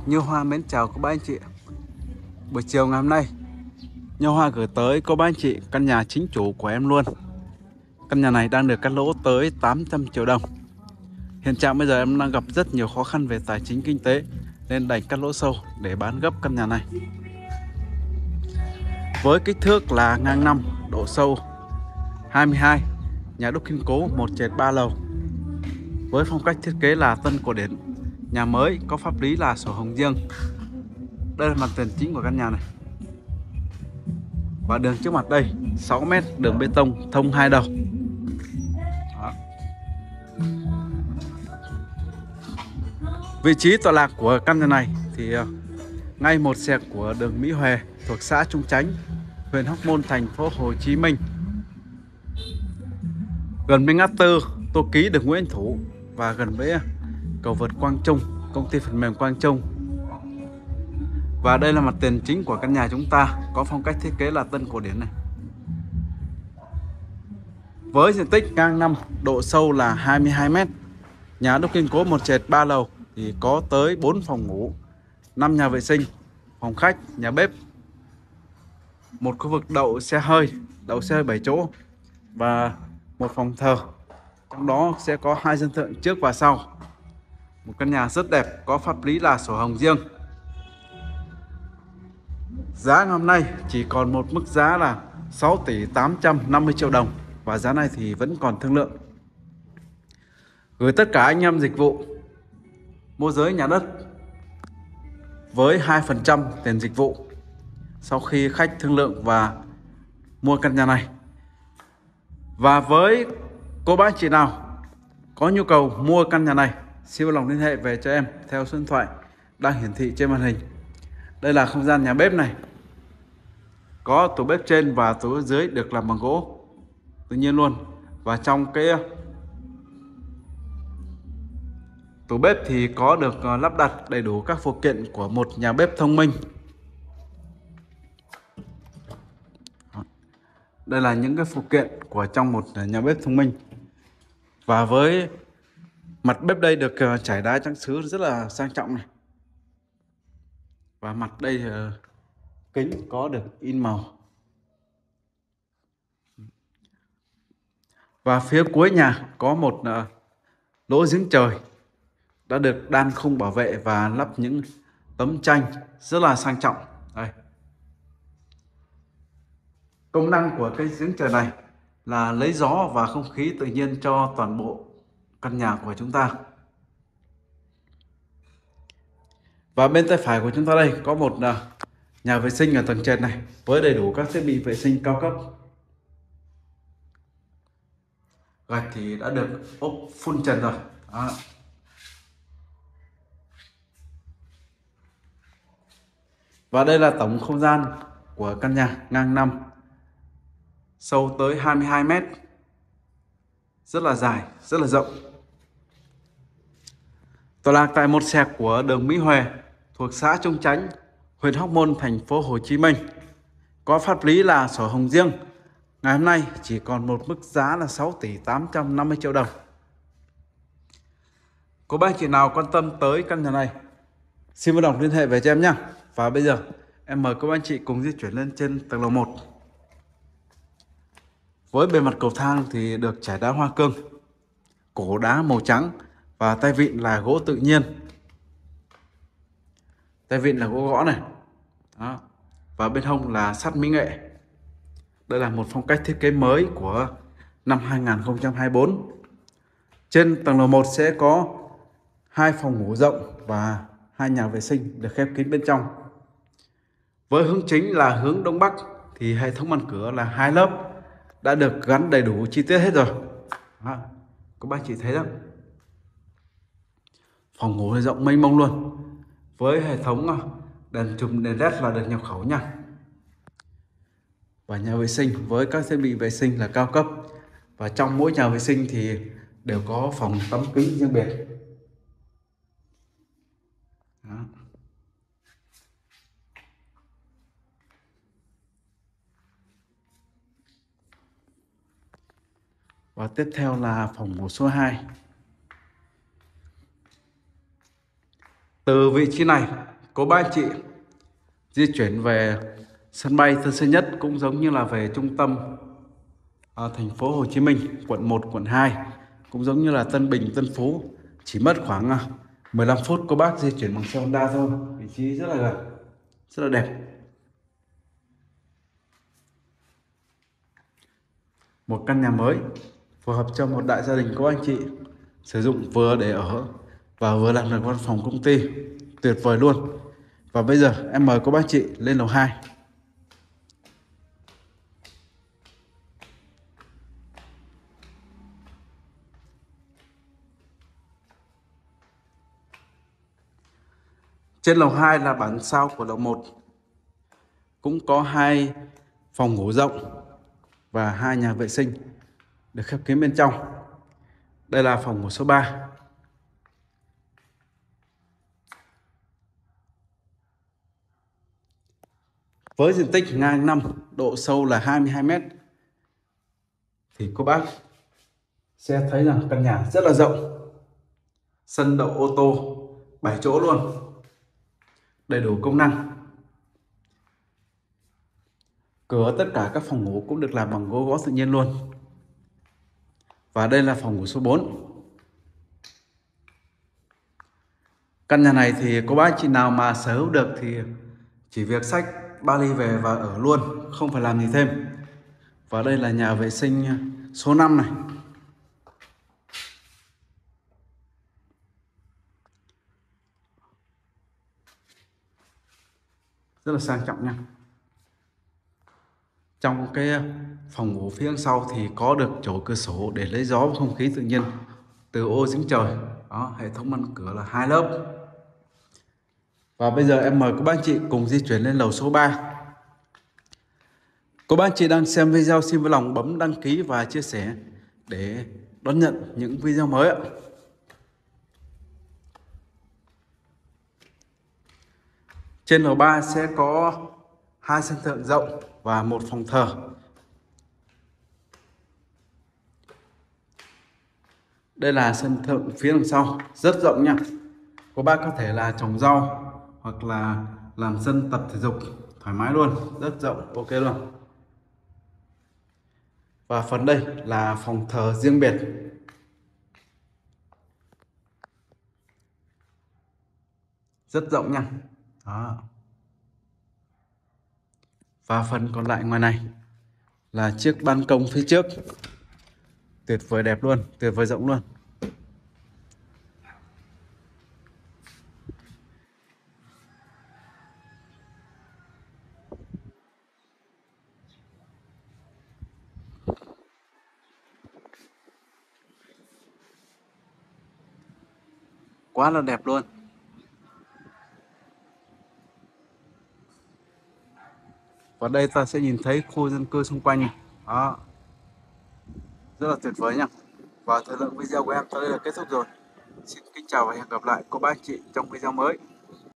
Như Hoa mến chào các bác anh chị. Buổi chiều ngày hôm nay, Như Hoa gửi tới cô bác anh chị căn nhà chính chủ của em luôn. Căn nhà này đang được cắt lỗ tới 800 triệu đồng. Hiện trạng bây giờ em đang gặp rất nhiều khó khăn về tài chính kinh tế nên đành cắt lỗ sâu để bán gấp căn nhà này. Với kích thước là ngang 5, độ sâu 22, nhà đúc kiên cố 1 trệt 3 lầu. Với phong cách thiết kế là tân cổ điển, nhà mới có pháp lý là sổ hồng riêng. Đây là mặt tiền chính của căn nhà này. Và đường trước mặt đây 6 mét đường bê tông thông 2 đầu. Đó. Vị trí tọa lạc của căn nhà này thì ngay một xẹt của đường Mỹ Hòe thuộc xã Trung Chánh, huyện Hóc Môn, thành phố Hồ Chí Minh. Gần bên ngã tư Tô Ký đường Nguyễn Thủ và gần với cầu vượt Quang Trung, công ty phần mềm Quang Trung. Và đây là mặt tiền chính của căn nhà chúng ta, có phong cách thiết kế là tân cổ điển này. Với diện tích ngang 5, độ sâu là 22 m, nhà đúc kiên cố 1 trệt 3 lầu thì có tới 4 phòng ngủ, 5 nhà vệ sinh, phòng khách, nhà bếp, một khu vực đậu xe hơi 7 chỗ và một phòng thờ. Trong đó sẽ có 2 sân thượng trước và sau. Một căn nhà rất đẹp, có pháp lý là sổ hồng riêng. Giá ngày hôm nay chỉ còn một mức giá là 6 tỷ 850 triệu đồng. Và giá này thì vẫn còn thương lượng. Gửi tất cả anh em dịch vụ môi giới nhà đất với 2% tiền dịch vụ sau khi khách thương lượng và mua căn nhà này. Và với cô bác chị nào có nhu cầu mua căn nhà này, xin vui lòng liên hệ về cho em theo số điện thoại đang hiển thị trên màn hình. Đây là không gian nhà bếp này. Có tủ bếp trên và tủ bếp dưới được làm bằng gỗ tự nhiên luôn. Và trong cái tủ bếp thì có được lắp đặt đầy đủ các phụ kiện của một nhà bếp thông minh. Đây là những cái phụ kiện của trong một nhà bếp thông minh. Và với mặt bếp đây được trải đá trắng sứ rất là sang trọng này. Và mặt đây kính có được in màu. Và phía cuối nhà có một lỗ giếng trời đã được đan khung bảo vệ và lắp những tấm tranh rất là sang trọng. Đây. Công năng của cái giếng trời này là lấy gió và không khí tự nhiên cho toàn bộ căn nhà của chúng ta. Và bên tay phải của chúng ta đây có một nhà vệ sinh ở tầng trệt này với đầy đủ các thiết bị vệ sinh cao cấp. Gạch thì đã được ốp phun trần rồi. Đó. Và đây là tổng không gian của căn nhà ngang 5, sâu tới 22 m, rất là dài, rất là rộng. Tọa lạc tại một xẹt của đường Mỹ Hòe thuộc xã Trung Chánh, huyện Hóc Môn, thành phố Hồ Chí Minh. Có pháp lý là sổ hồng riêng. Ngày hôm nay chỉ còn một mức giá là 6 tỷ 850 triệu đồng. Cô bác chị nào quan tâm tới căn nhà này, xin vui lòng liên hệ về cho em nhé. Và bây giờ em mời cô bác chị cùng di chuyển lên trên tầng lầu 1. Với bề mặt cầu thang thì được trải đá hoa cương, cổ đá màu trắng và tay vịn là gỗ tự nhiên. Tay vịn là gỗ gõ này. Đó. Và bên hông là sắt mỹ nghệ. Đây là một phong cách thiết kế mới của năm 2024. Trên tầng lầu 1 sẽ có 2 phòng ngủ rộng và 2 nhà vệ sinh được khép kín bên trong. Với hướng chính là hướng Đông Bắc thì hệ thống màn cửa là 2 lớp đã được gắn đầy đủ chi tiết hết rồi. Đó. Các bác chị thấy đó. Phòng ngủ rộng mênh mông luôn. Với hệ thống đèn chùm đèn led là được nhập khẩu nha. Và nhà vệ sinh với các thiết bị vệ sinh là cao cấp. Và trong mỗi nhà vệ sinh thì đều có phòng tắm kính riêng biệt. Đó. Và tiếp theo là phòng ngủ số 2. Từ vị trí này Cô bác anh chị di chuyển về sân bay Tân Sơn Nhất cũng giống như là về trung tâm thành phố Hồ Chí Minh, quận 1, quận 2, cũng giống như là Tân Bình, Tân Phú, chỉ mất khoảng 15 phút cô bác di chuyển bằng xe Honda thôi. Vị trí rất là gần, rất là đẹp. Một căn nhà mới phù hợp cho một đại gia đình cô anh chị sử dụng vừa để ở và vừa làm được văn phòng công ty, tuyệt vời luôn. Và bây giờ em mời cô bác chị lên lầu 2. Trên lầu 2 là bản sao của lầu 1, cũng có 2 phòng ngủ rộng và 2 nhà vệ sinh được khép kín bên trong. Đây là phòng ngủ số 3. Với diện tích ngang 5, độ sâu là 22 m thì cô bác sẽ thấy rằng căn nhà rất là rộng. Sân đậu ô tô 7 chỗ luôn, đầy đủ công năng. Cửa tất cả các phòng ngủ cũng được làm bằng gỗ tự nhiên luôn. Và đây là phòng ngủ số 4. Căn nhà này thì cô bác chị nào mà sở hữu được thì chỉ việc xách vali về và ở luôn, không phải làm gì thêm. Và đây là nhà vệ sinh số 5 này. Rất là sang trọng nha. Trong cái phòng ngủ phía sau thì có được chỗ cửa sổ để lấy gió và không khí tự nhiên từ ô giếng trời. Đó, hệ thống ngăn cửa là 2 lớp. Và bây giờ em mời các bác chị cùng di chuyển lên lầu số 3. Cô bác chị đang xem video xin vui lòng bấm đăng ký và chia sẻ để đón nhận những video mới ạ. Trên lầu 3 sẽ có 2 sân thượng rộng và 1 phòng thờ. Đây là sân thượng phía đằng sau, rất rộng nha. Cô bác có thể là trồng rau hoặc là làm sân tập thể dục thoải mái luôn, rất rộng, ok luôn. Và phần đây là phòng thờ riêng biệt. Rất rộng nha. Đó. Và phần còn lại ngoài này là chiếc ban công phía trước. Tuyệt vời đẹp luôn, tuyệt vời rộng luôn. Quá là đẹp luôn. Và đây ta sẽ nhìn thấy khu dân cư xung quanh này. Đó. Rất là tuyệt vời nha. Và thời lượng video của em tới đây là kết thúc rồi. Xin kính chào và hẹn gặp lại cô bác chị trong video mới.